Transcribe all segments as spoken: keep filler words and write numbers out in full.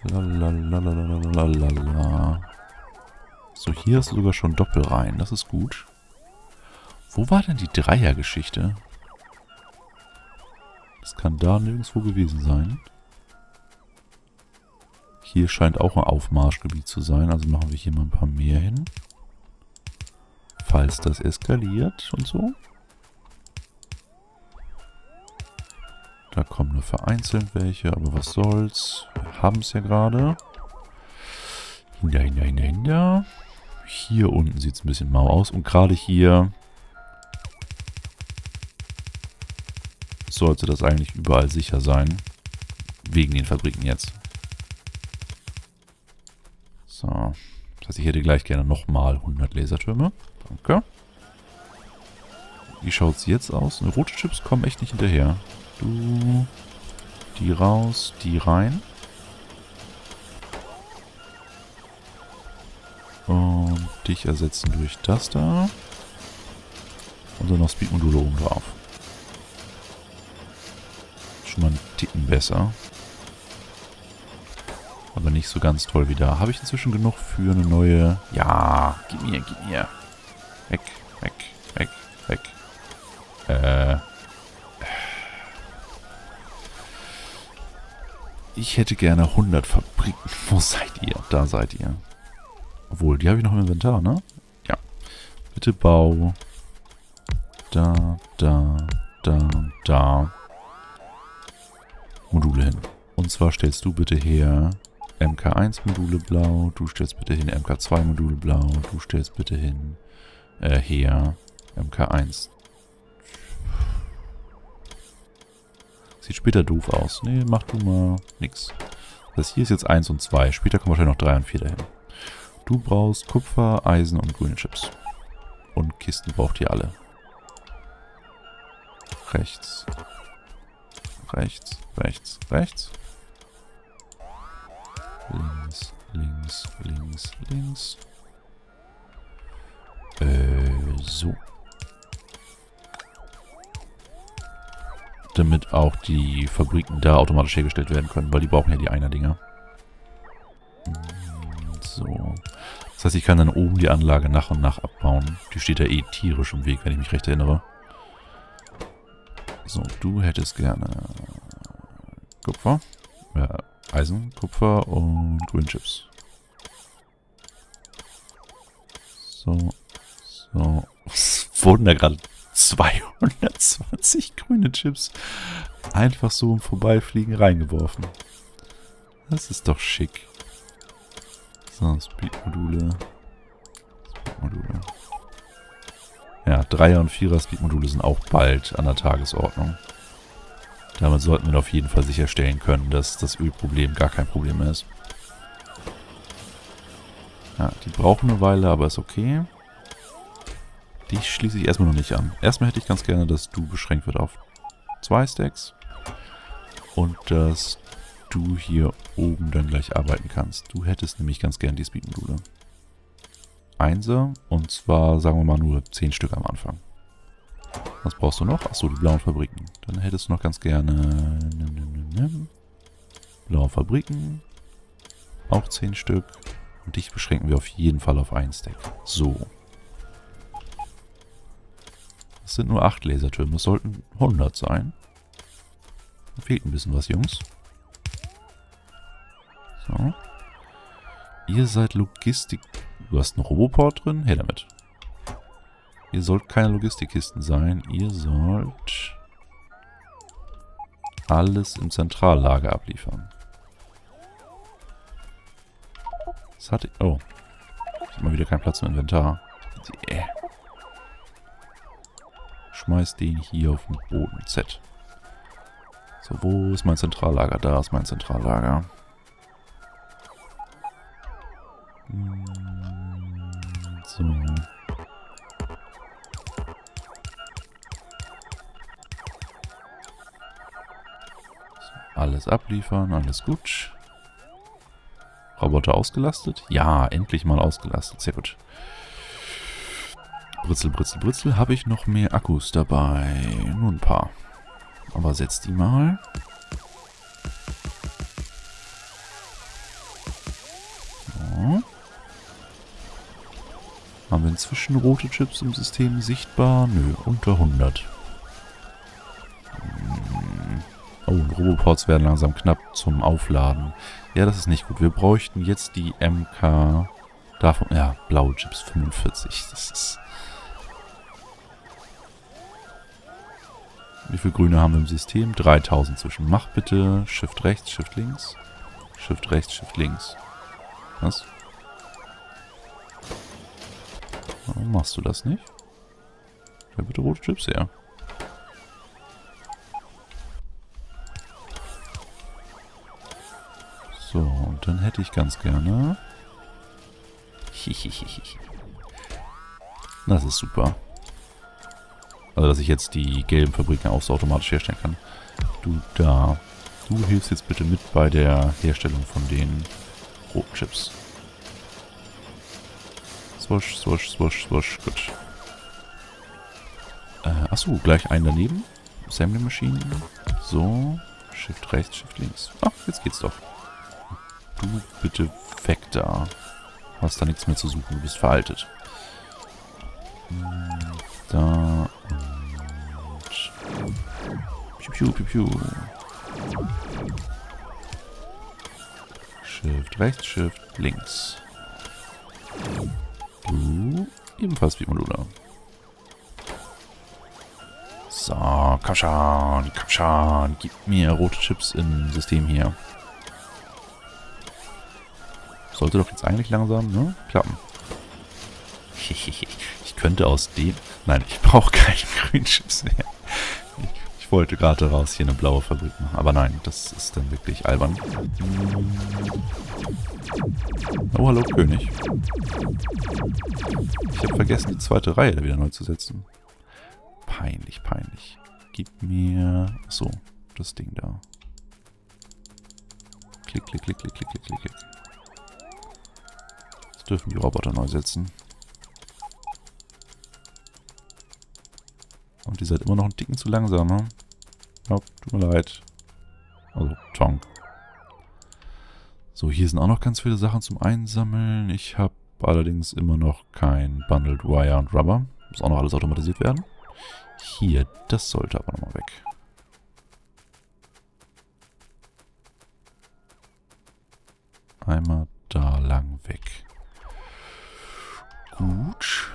Lalalalalalala. So, hier ist sogar schon Doppelreihen. Das ist gut. Wo war denn die Dreiergeschichte? Das kann da nirgendwo gewesen sein. Hier scheint auch ein Aufmarschgebiet zu sein. Also machen wir hier mal ein paar mehr hin. Falls das eskaliert und so. Da kommen nur vereinzelt welche, aber was soll's. Wir haben es ja gerade. Hinter, hinter, hinter, hinter. Hier unten sieht es ein bisschen mau aus. Und gerade hier sollte das eigentlich überall sicher sein. Wegen den Fabriken jetzt. So. Das heißt, ich hätte gleich gerne nochmal hundert Lasertürme. Danke. Wie schaut es jetzt aus? Rote Chips kommen echt nicht hinterher. Du, die raus, die rein. Und dich ersetzen durch das da. Und dann noch Speedmodule oben drauf. Schon mal einen Ticken besser. Aber nicht so ganz toll wie da. Habe ich inzwischen genug für eine neue... Ja, gib mir, gib mir. Weg, weg, weg, weg. Äh... Ich hätte gerne hundert Fabriken. Wo seid ihr? Da seid ihr. Obwohl, die habe ich noch im Inventar, ne? Ja. Bitte bau. Da, da, da, da. Module hin. Und zwar stellst du bitte her M K eins Module blau. Du stellst bitte hin M K zwei Module blau. Du stellst bitte hin äh, her M K eins. Sieht später doof aus. Nee, mach du mal nix. Das hier ist jetzt eins und zwei. Später kommen wahrscheinlich noch drei und vier dahin. Du brauchst Kupfer, Eisen und grüne Chips. Und Kisten braucht ihr alle. Rechts. Rechts, rechts, rechts. Links, links, links, links. Äh, so. Damit auch die Fabriken da automatisch hergestellt werden können, weil die brauchen ja die Einer-Dinger. So. Das heißt, ich kann dann oben die Anlage nach und nach abbauen. Die steht ja eh tierisch im Weg, wenn ich mich recht erinnere. So, du hättest gerne Kupfer, äh, Eisen, Kupfer und Grünchips. So, so. Was wurden da gerade zweihundertzwanzig grüne Chips einfach so im Vorbeifliegen reingeworfen? Das ist doch schick. So, Speedmodule. Speedmodule. Ja, Dreier- und Vierer-Speedmodule sind auch bald an der Tagesordnung. Damit sollten wir auf jeden Fall sicherstellen können, dass das Ölproblem gar kein Problem mehr ist. Ja, die brauchen eine Weile, aber ist okay. Die schließe ich erstmal noch nicht an. Erstmal hätte ich ganz gerne, dass du beschränkt wird auf zwei Stacks. Und dass du hier oben dann gleich arbeiten kannst. Du hättest nämlich ganz gerne die Speedmodule. Einser. Und zwar, sagen wir mal, nur zehn Stück am Anfang. Was brauchst du noch? Achso, die blauen Fabriken. Dann hättest du noch ganz gerne... Nimm, nimm, nimm, nimm. Blaue Fabriken. Auch zehn Stück. Und dich beschränken wir auf jeden Fall auf ein Stack. So. Das sind nur acht Lasertürme. Das sollten hundert sein. Da fehlt ein bisschen was, Jungs. So. Ihr seid Logistik... Du hast einen Roboport drin? Her damit. Ihr sollt keine Logistikkisten sein. Ihr sollt alles im Zentrallager abliefern. Das hatte ich... Oh. Ich habe mal wieder keinen Platz im Inventar. Yeah. Schmeiß den hier auf den Boden. Z. So, wo ist mein Zentrallager? Da ist mein Zentrallager. So. Alles abliefern, alles gut. Roboter ausgelastet? Ja, endlich mal ausgelastet. Sehr gut. Britzel, Britzel, Britzel. Habe ich noch mehr Akkus dabei? Nur ein paar. Aber setz die mal. inzwischen rote Chips im System sichtbar? Nö, unter hundert. Oh, und Roboports werden langsam knapp zum Aufladen. Ja, das ist nicht gut. Wir bräuchten jetzt die M K... Davon, ja, blaue Chips fünfundvierzig. Das ist... Wie viele Grüne haben wir im System? dreitausend zwischen. Mach bitte Shift rechts, Shift links. Shift rechts, Shift links. Was? Warum machst du das nicht? Ja, bitte rote Chips her. So, und dann hätte ich ganz gerne... Das ist super. Also, dass ich jetzt die gelben Fabriken auch so automatisch herstellen kann. Du da. Du hilfst jetzt bitte mit bei der Herstellung von den roten Chips. Swosh, swosh, swosh, swosh. Gut. Äh, achso, gleich einen daneben. Assembly Machine. So. Shift rechts, Shift links. Ach, jetzt geht's doch. Du bitte weg da. Hast da nichts mehr zu suchen. Du bist veraltet. Da. Und... Piu, piu, piu, piu. Shift rechts, Shift links. Du ebenfalls wie Module. So, komm schon, komm schon. Gib mir rote Chips im System hier. Sollte doch jetzt eigentlich langsam, ne? Klappen. Ich könnte aus dem... Nein, ich brauche keine grünen Chips mehr. Ich, ich wollte gerade raus hier eine blaue Fabrik machen. Aber nein, das ist dann wirklich albern. Oh, hallo König. Ich habe vergessen, die zweite Reihe da wieder neu zu setzen. Peinlich, peinlich. Gib mir... Achso, das Ding da. Klick, klick, klick, klick, klick, klick, klick. Jetzt dürfen die Roboter neu setzen. Und ihr seid immer noch einen Ticken zu langsam, ne? Ja, tut mir leid. Also, Tonk. So, hier sind auch noch ganz viele Sachen zum Einsammeln. Ich habe allerdings immer noch kein Bundled Wire und Rubber. Muss auch noch alles automatisiert werden. Hier, das sollte aber nochmal weg. Einmal da lang weg. Gut.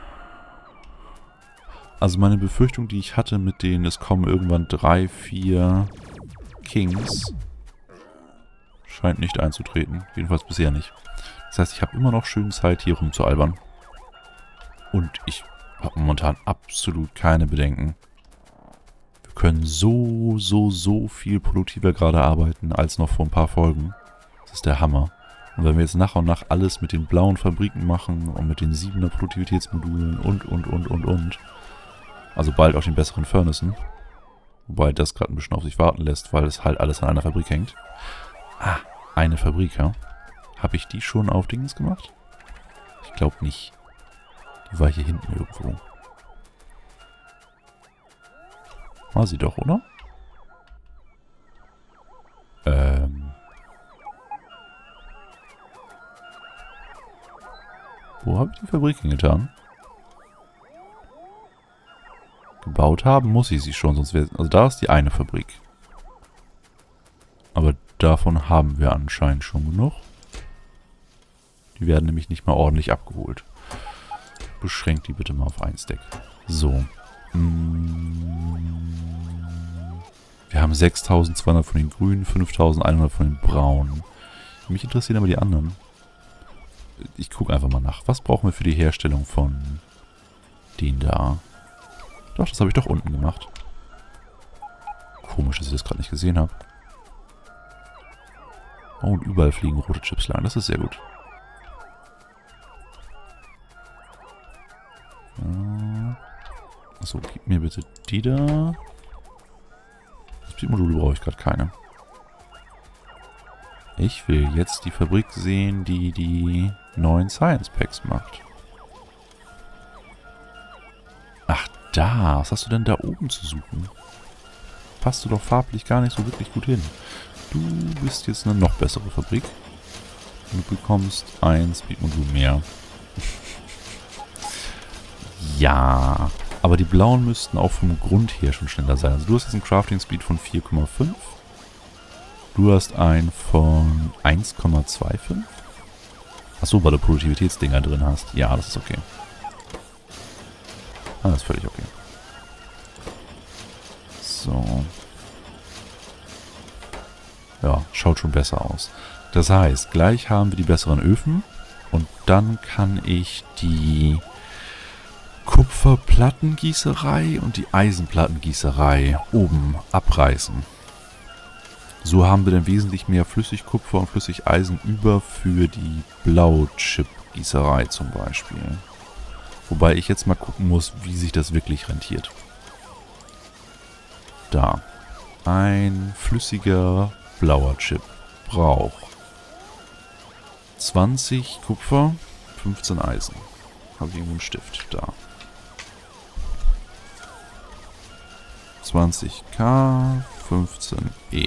Also meine Befürchtung, die ich hatte mit denen, es kommen irgendwann drei, vier Kings, scheint nicht einzutreten. Jedenfalls bisher nicht. Das heißt, ich habe immer noch schön Zeit, hier rumzualbern. Und ich habe momentan absolut keine Bedenken. Wir können so, so, so viel produktiver gerade arbeiten, als noch vor ein paar Folgen. Das ist der Hammer. Und wenn wir jetzt nach und nach alles mit den blauen Fabriken machen und mit den siebener Produktivitätsmodulen und, und, und, und, und. Also bald auch den besseren Furnaces. Wobei das gerade ein bisschen auf sich warten lässt, weil es halt alles an einer Fabrik hängt. Ah, eine Fabrik, ja. Habe ich die schon auf Dingens gemacht? Ich glaube nicht. Die war hier hinten irgendwo. War sie doch, oder? Ähm. Wo habe ich die Fabrik hingetan? Gebaut haben muss ich sie schon, sonst wäre... Also da ist die eine Fabrik. Aber davon haben wir anscheinend schon genug. Die werden nämlich nicht mal ordentlich abgeholt. Beschränkt die bitte mal auf ein Stack. So. Wir haben sechstausendzweihundert von den Grünen, fünftausendeinhundert von den Braunen. Mich interessieren aber die anderen. Ich gucke einfach mal nach. Was brauchen wir für die Herstellung von den da? Doch, das habe ich doch unten gemacht. Komisch, dass ich das gerade nicht gesehen habe. Oh, und überall fliegen rote Chips lang. Das ist sehr gut. Achso, gib mir bitte die da. Speedmodule brauche ich gerade keine. Ich will jetzt die Fabrik sehen, die die neuen Science Packs macht. Ach, da. Was hast du denn da oben zu suchen? Passt du doch farblich gar nicht so wirklich gut hin. Du bist jetzt eine noch bessere Fabrik. Und du bekommst ein Speedmodul mehr. Ja, aber die blauen müssten auch vom Grund her schon schneller sein. Also du hast jetzt einen Crafting Speed von vier Komma fünf. Du hast einen von eins Komma fünfundzwanzig. Achso, weil du Produktivitätsdinger drin hast. Ja, das ist okay. Ah, das ist völlig okay. So. Ja, schaut schon besser aus. Das heißt, gleich haben wir die besseren Öfen. Und dann kann ich die Kupferplattengießerei und die Eisenplattengießerei oben abreißen. So haben wir dann wesentlich mehr Flüssigkupfer und Flüssigeisen über für die Blauchip-Gießerei zum Beispiel. Wobei ich jetzt mal gucken muss, wie sich das wirklich rentiert. Da. Ein flüssiger blauer Chip braucht zwanzig Kupfer, fünfzehn Eisen. Habe ich irgendwo einen Stift? Da. zwanzig K, fünfzehn E.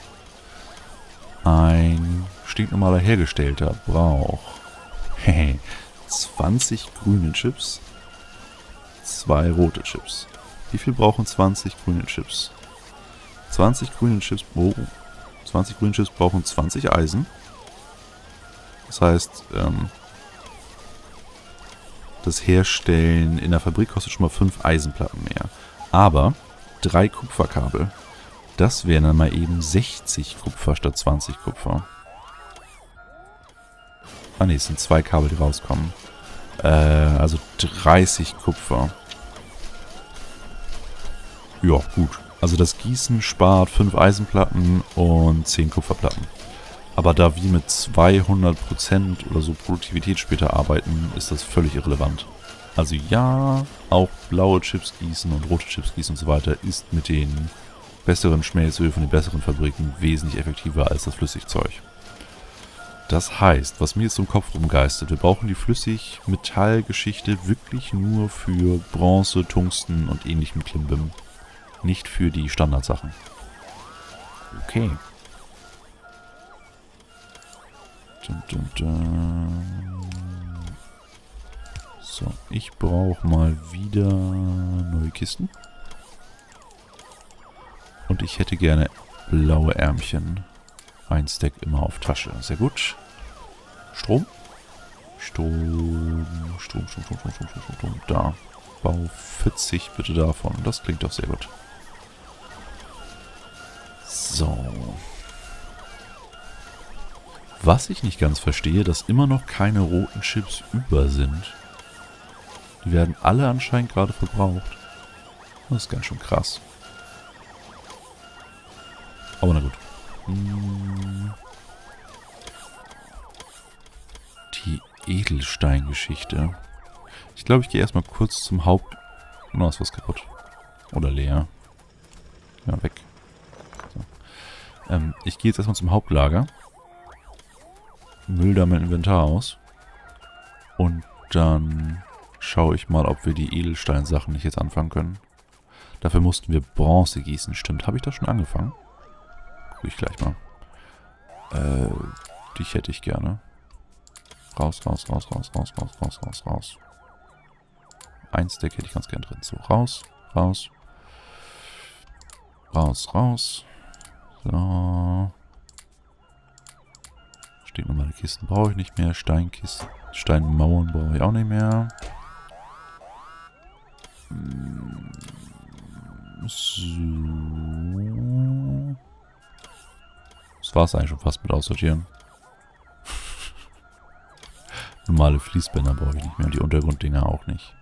Ein stinknormaler Hergestellter braucht zwanzig grüne Chips, zwei rote Chips. Wie viel brauchen zwanzig grüne Chips? zwanzig grüne Chips, oh, zwanzig grüne Chips brauchen zwanzig Eisen. Das heißt, ähm, das Herstellen in der Fabrik kostet schon mal fünf Eisenplatten mehr. Aber drei Kupferkabel, das wären dann mal eben sechzig Kupfer statt zwanzig Kupfer. Ah ne, es sind zwei Kabel, die rauskommen. Äh, also dreißig Kupfer. Ja, gut. Also das Gießen spart fünf Eisenplatten und zehn Kupferplatten. Aber da wir mit zweihundert Prozent oder so Produktivität später arbeiten, ist das völlig irrelevant. Also ja, auch blaue Chips gießen und rote Chips gießen und so weiter ist mit den besseren Schmelzöfen, den besseren Fabriken wesentlich effektiver als das Flüssigzeug. Das heißt, was mir jetzt im Kopf rumgeistert, wir brauchen die Flüssig-Metall-Geschichte wirklich nur für Bronze, Tungsten und ähnlichem Klimbim. Nicht für die Standardsachen. Okay. Dun, dun, dun. So, ich brauche mal wieder neue Kisten. Und ich hätte gerne blaue Ärmchen. Ein Stack immer auf Tasche. Sehr gut. Strom? Strom, Strom, Strom, Strom, Strom, Strom, Strom, Strom. Da. Bau vierzig bitte davon. Das klingt doch sehr gut. So. Was ich nicht ganz verstehe, dass immer noch keine roten Chips über sind. Die werden alle anscheinend gerade verbraucht. Das ist ganz schön krass. Aber na gut. Hm. Die Edelsteingeschichte. Ich glaube, ich gehe erstmal kurz zum Haupt... Oh, ist was kaputt. Oder leer. Ja, weg. So. Ähm, ich gehe jetzt erstmal zum Hauptlager. Müll da mein Inventar aus. Und dann schaue ich mal, ob wir die Edelsteinsachen nicht jetzt anfangen können. Dafür mussten wir Bronze gießen. Stimmt, habe ich das schon angefangen? Gucke ich gleich mal. Äh, dich hätte ich gerne. Raus, raus, raus, raus, raus, raus, raus, raus, raus. Ein Stack hätte ich ganz gern drin. So, raus, raus. Raus, raus. So. Stinknormale Kisten brauche ich nicht mehr. Steinkisten, Steinmauern brauche ich auch nicht mehr. So. Das war es eigentlich schon fast mit Aussortieren. Normale Fließbänder brauche ich nicht mehr und die Untergrunddinger auch nicht.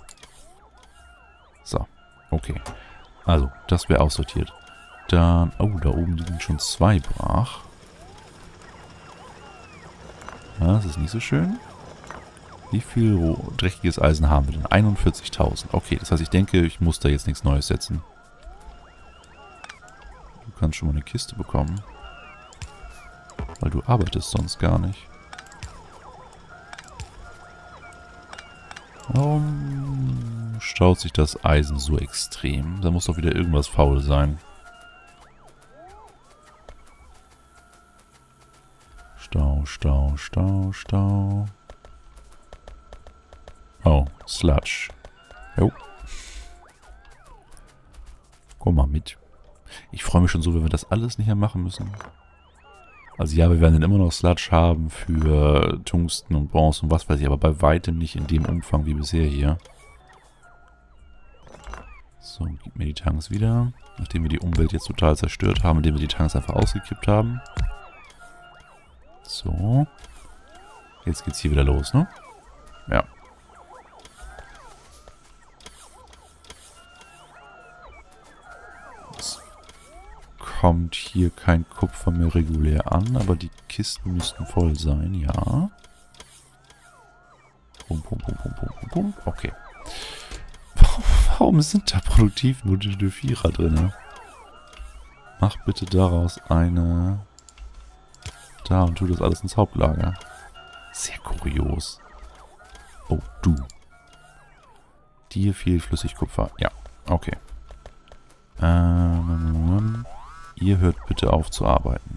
So, okay. Also, das wäre aussortiert. Dann, oh, da oben liegen schon zwei brach. Ja, das ist nicht so schön. Wie viel dreckiges Eisen haben wir denn? einundvierzigtausend. Okay, das heißt, ich denke, ich muss da jetzt nichts Neues setzen. Du kannst schon mal eine Kiste bekommen. Weil du arbeitest sonst gar nicht. Warum staut sich das Eisen so extrem? Da muss doch wieder irgendwas faul sein. Stau, Stau, Stau, Stau. Oh, Sludge. Jo. Komm mal mit. Ich freue mich schon so, wenn wir das alles nicht mehr machen müssen. Also ja, wir werden dann immer noch Sludge haben für Tungsten und Bronze und was weiß ich, aber bei weitem nicht in dem Umfang wie bisher hier. So, gib mir die Tanks wieder. Nachdem wir die Umwelt jetzt total zerstört haben, indem wir die Tanks einfach ausgekippt haben. So. Jetzt geht's hier wieder los, ne? Ja. Es kommt hier kein Kupfer mehr regulär an, aber die Kisten müssten voll sein, ja. Pum, pum, pum, pum, pum, pum, pum. Okay. Warum sind da produktiv nur die Vierer drin? Mach bitte daraus eine da und tu das alles ins Hauptlager. Sehr kurios. Oh, du. Dir fehlt Flüssigkupfer. Ja, okay. Ähm, ihr hört bitte auf zu arbeiten.